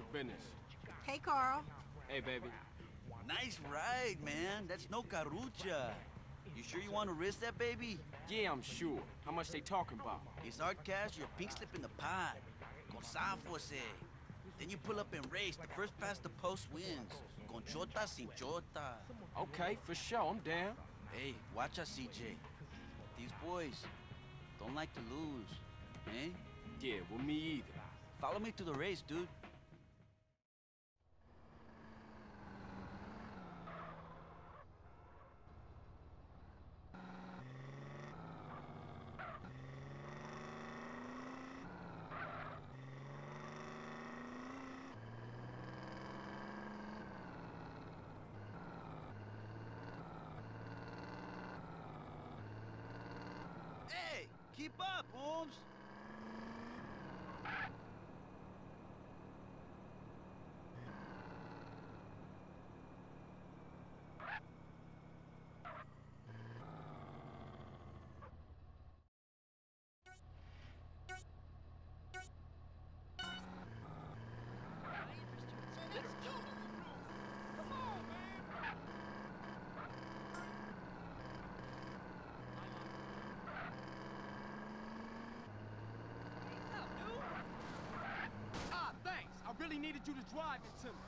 Business. Hey, Carl. Hey, baby. Nice ride, man. That's no carucha. You sure you want to risk that, baby? Yeah, I'm sure. How much they talking about? It's our cash, your pink slip in the pot. Con Sanfose. Then you pull up and race. The first past the post wins. Con chota sin chota. Okay, for sure. I'm down. Hey, watch us, CJ. These boys don't like to lose, eh? Yeah, well, me either. Follow me to the race, dude. Hey, keep up, Holmes. Ah, thanks. I really needed you to drive it to me.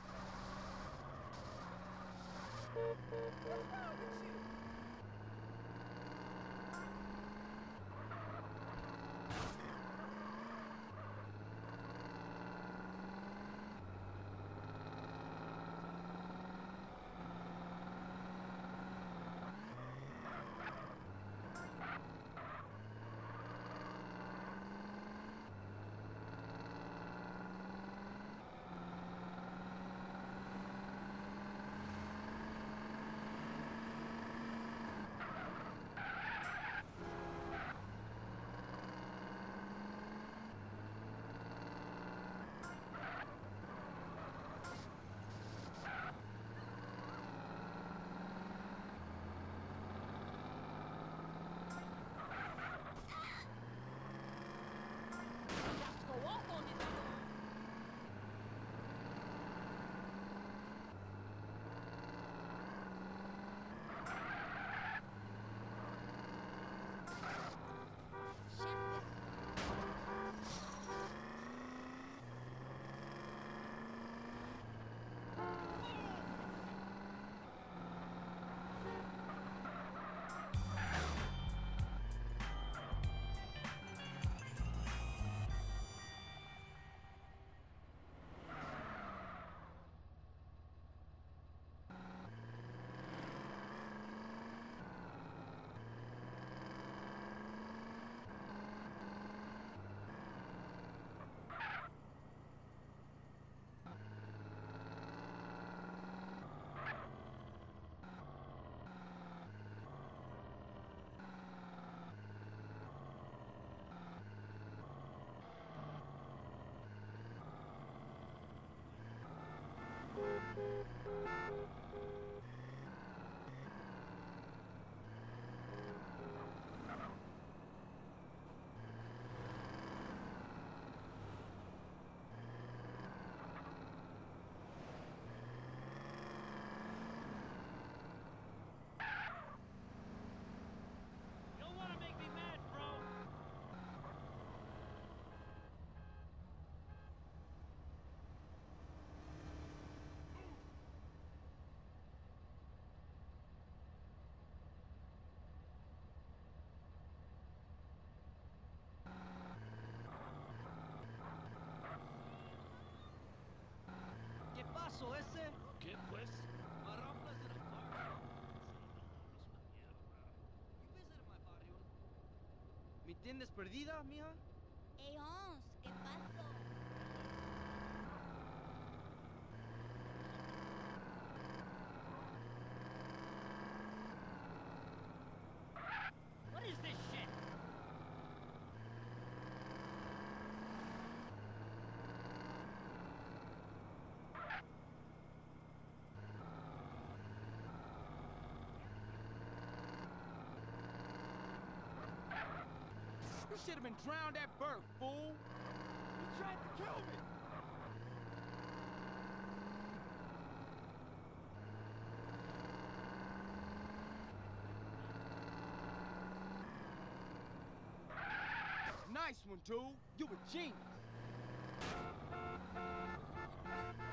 paso ese? ¿Qué pues? Marramplas in a bar. You visited my barrio. ¿Mi tienda es perdida, mija? Ey, Hans, ¿qué pasó? What is this shit? You should have been drowned at birth, fool. You tried to kill me! one, dude. You a genius.